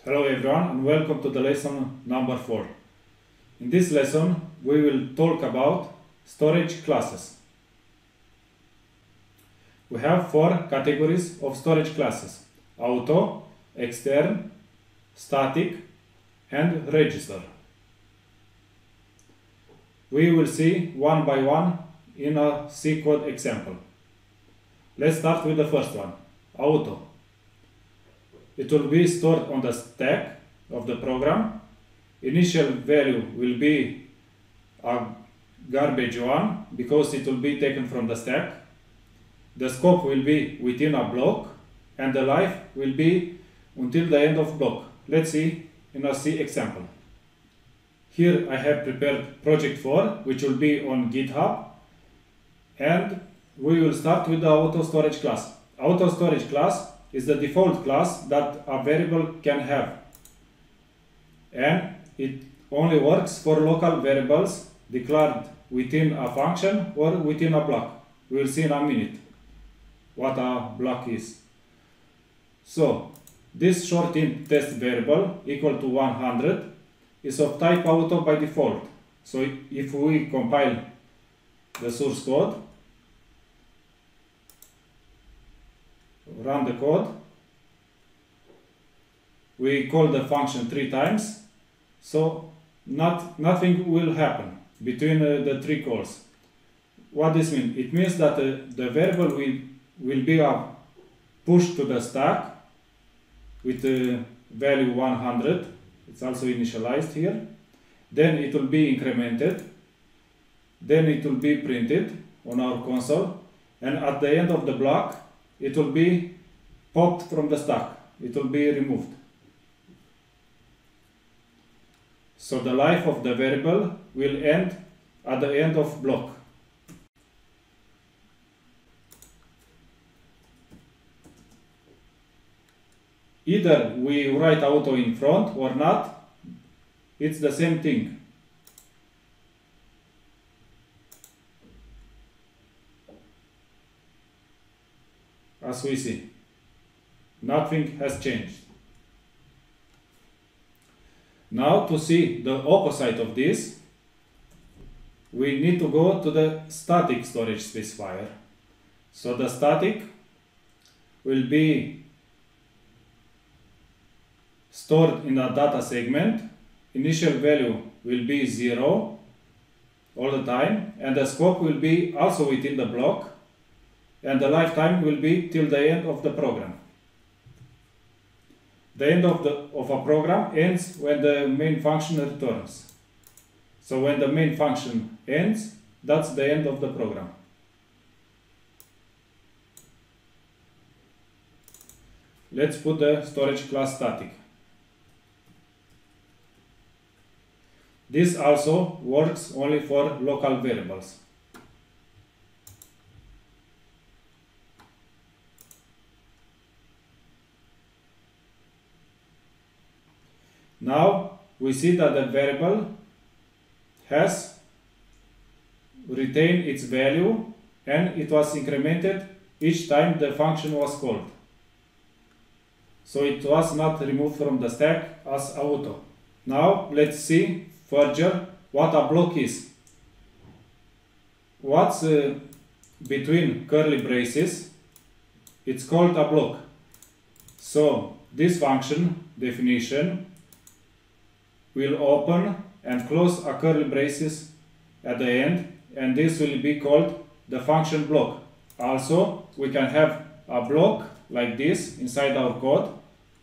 Hello everyone and welcome to the lesson number 4. In this lesson we will talk about storage classes. We have 4 categories of storage classes: auto, extern, static and register. We will see one by one in a C code example. Let's start with the first one, auto. It will be stored on the stack of the program. Initial value will be a garbage one because it will be taken from the stack. The scope will be within a block and the life will be until the end of block. Let's see in a C example. Here I have prepared project 4, which will be on GitHub, and we will start with the auto storage class. Auto storage class is the default class that a variable can have, and it only works for local variables declared within a function or within a block. We will see in a minute what a block is. So this short int test variable equal to 100 is of type auto by default. So if we compile the source code, run the code, we call the function 3 times, so nothing will happen between the 3 calls. What this means? It means that the variable will be pushed to the stack with the value 100. It's also initialized here. Then it will be incremented. Then it will be printed on our console, and at the end of the block it will be popped from the stack. It will be removed. So the life of the variable will end at the end of block. Either we write auto in front or not, it's the same thing. As we see, nothing has changed. Now to see the opposite of this, we need to go to the static storage specifier. So the static will be stored in a data segment. Initial value will be 0 all the time, and the scope will be also within the block, and the lifetime will be till the end of the program. The end of a program ends when the main function returns. So when the main function ends, that's the end of the program. Let's put the storage class static. This also works only for local variables. Now we see that the variable has retained its value and it was incremented each time the function was called. So it was not removed from the stack as auto. Now let's see further what a block is. What's between curly braces, it's called a block. So this function definition will open and close a curly braces at the end, and this will be called the function block. Also, we can have a block like this inside our code,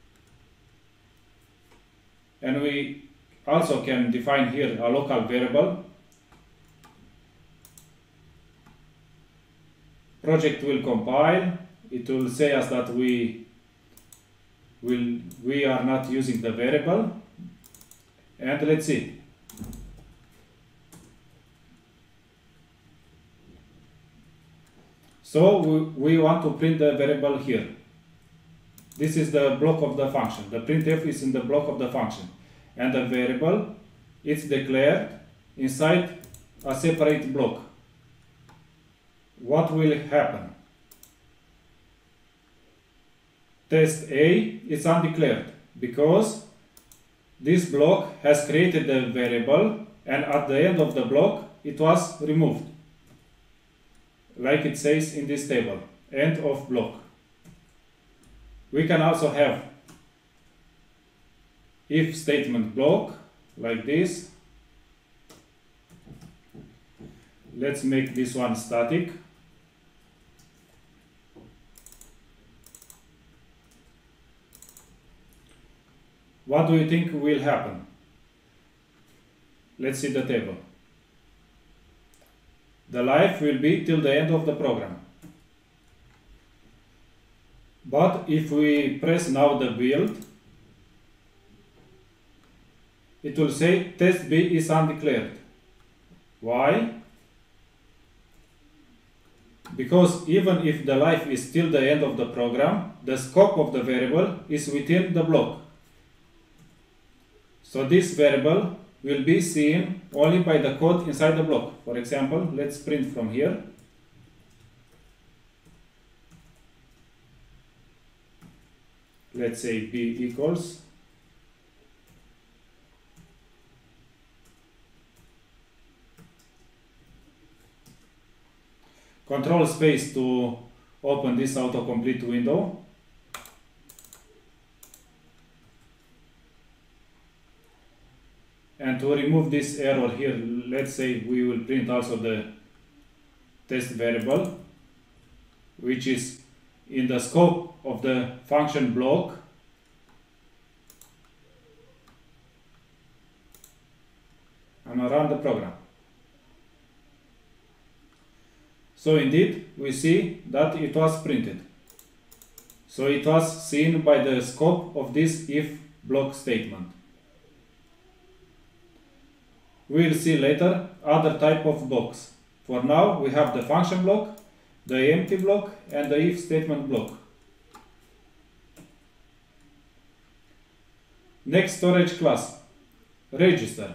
and we also can define here a local variable. Project will compile. It will say us that we are not using the variable. And let's see. So we want to print the variable here. This is the block of the function. The printf is in the block of the function. And the variable is declared inside a separate block. What will happen? Test A is undeclared because this block has created the variable, and at the end of the block it was removed, like it says in this table, end of block. We can also have if statement block like this. Let's make this one static. What do you think will happen? Let's see the table. The life will be till the end of the program. But if we press now the build, it will say test B is undeclared. Why? Because even if the life is till the end of the program, the scope of the variable is within the block. So this variable will be seen only by the code inside the block. For example, let's print from here. Let's say B equals Control space to open this autocomplete window. And to remove this error here, let's say we will print also the test variable, which is in the scope of the function block. And run the program. So indeed, we see that it was printed. So it was seen by the scope of this if block statement. We will see later other type of blocks. For now, we have the function block, the empty block, and the if statement block. Next storage class, register.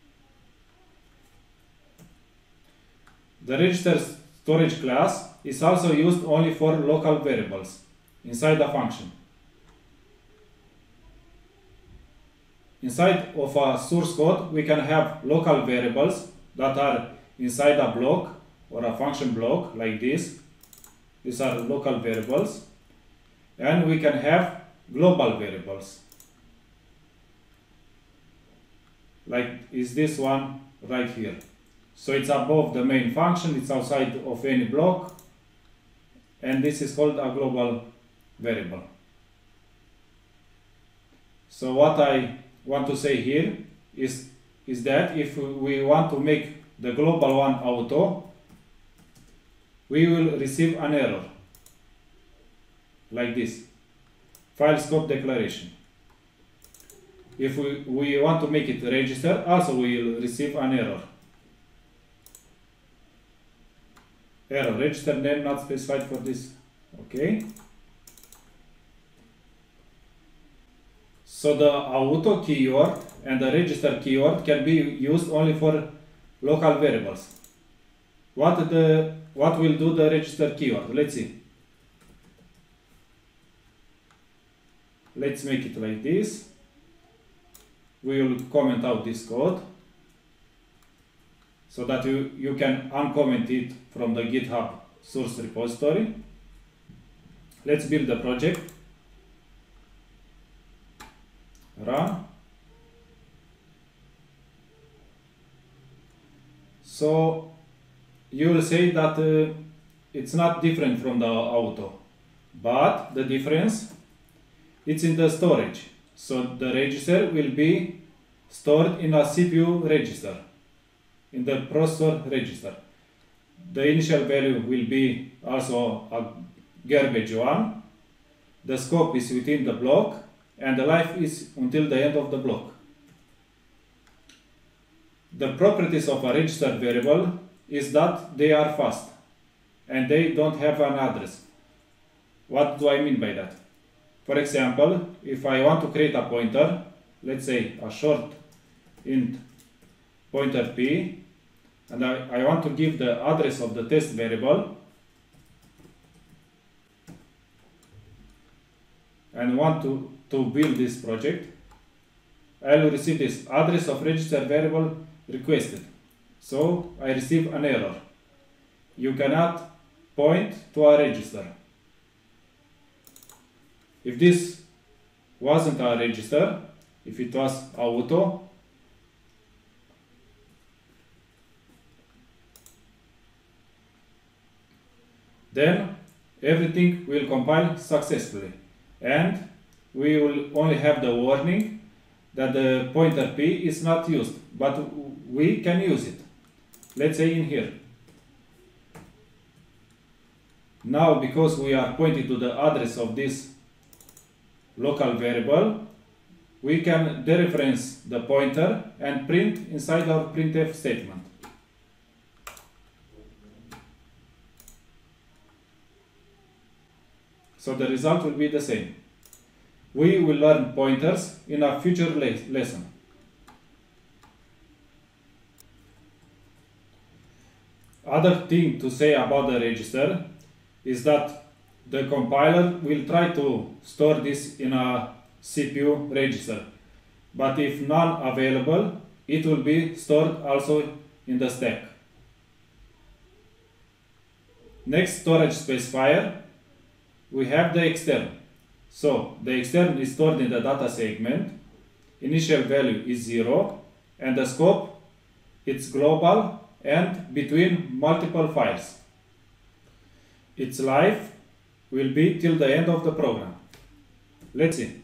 The register storage class is also used only for local variables inside a function. Inside of a source code, we can have local variables that are inside a block or a function block like this. These are local variables. And we can have global variables. Like is this one right here. So it's above the main function, it's outside of any block, and this is called a global variable. So what I want to say here is that if we want to make the global one auto, we will receive an error like this, file scope declaration. If we want to make it register, also we will receive an error. Error, register name not specified for this. Okay. So the auto keyword and the register keyword can be used only for local variables. What will do the register keyword? Let's see. Let's make it like this. We will comment out this code so that you can uncomment it from the GitHub source repository. Let's build the project. Run. So you will say that it's not different from the auto, but the difference it's in the storage. So the register will be stored in a CPU register, in the processor register. The initial value will be also a garbage one. The scope is within the block, and the life is until the end of the block. The properties of a registered variable is that they are fast and they don't have an address. What do I mean by that? For example, if I want to create a pointer, let's say a short int pointer p, and I want to give the address of the test variable, and want to build this project, I will receive this address of register variable requested. So I receive an error. You cannot point to a register. If this wasn't a register, if it was auto, then everything will compile successfully, and we will only have the warning that the pointer P is not used, but we can use it. Let's say in here. Now, because we are pointing to the address of this local variable, we can dereference the pointer and print inside our printf statement. So the result will be the same. We will learn pointers in a future lesson. Other thing to say about the register is that the compiler will try to store this in a CPU register, but if none available, it will be stored also in the stack. Next storage specifier, we have the extern. So the extern is stored in the data segment, initial value is 0, and the scope, it's global and between multiple files. Its life will be till the end of the program. Let's see.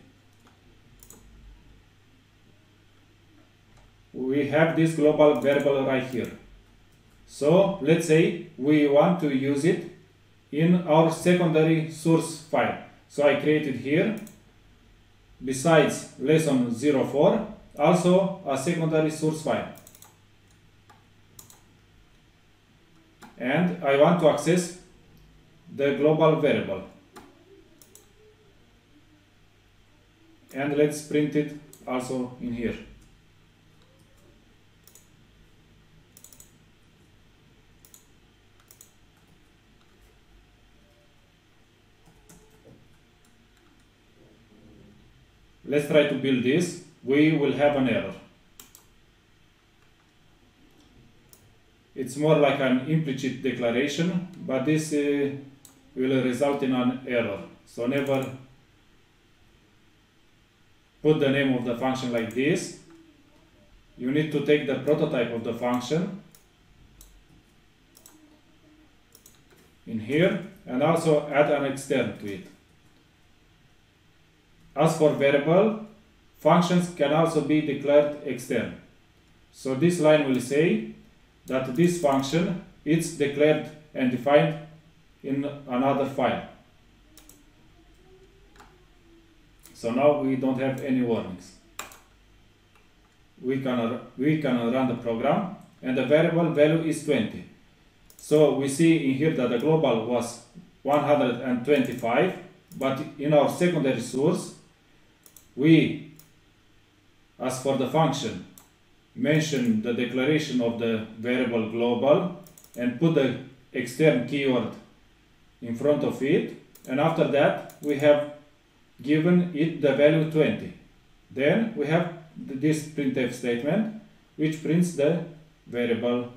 We have this global variable right here. So let's say we want to use it in our secondary source file. So I created here, besides lesson 04, also a secondary source file. And I want to access the global variable. And let's print it also in here. Let's try to build this. We will have an error. It's more like an implicit declaration, but this will result in an error. So never put the name of the function like this. You need to take the prototype of the function in here and also add an extern to it. As for variable, functions can also be declared extern. So this line will say that this function is declared and defined in another file. So now we don't have any warnings. We can run the program and the variable value is 20. So we see in here that the global was 125, but in our secondary source, we, as for the function, mention the declaration of the variable global and put the extern keyword in front of it, and after that we have given it the value 20. Then we have this printf statement which prints the variable.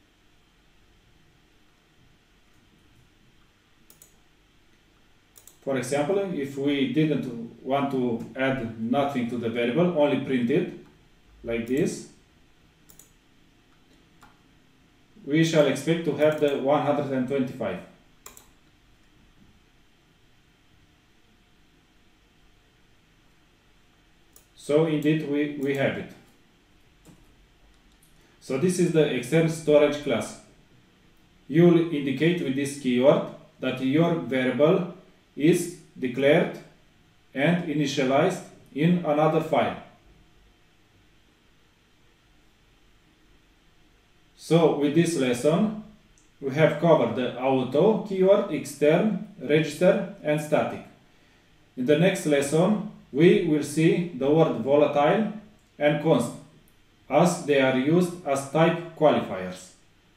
For example, if we didn't want to add nothing to the variable, only print it like this, we shall expect to have the 125. So indeed we have it. So this is the external storage class. You will indicate with this keyword that your variable is declared and initialized in another file. So with this lesson, we have covered the auto keyword, extern, register, and static. In the next lesson, we will see the word volatile and const, as they are used as type qualifiers.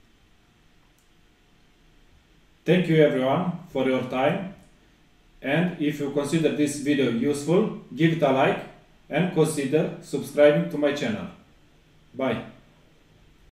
Thank you everyone for your time, and if you consider this video useful, give it a like and consider subscribing to my channel. Bye.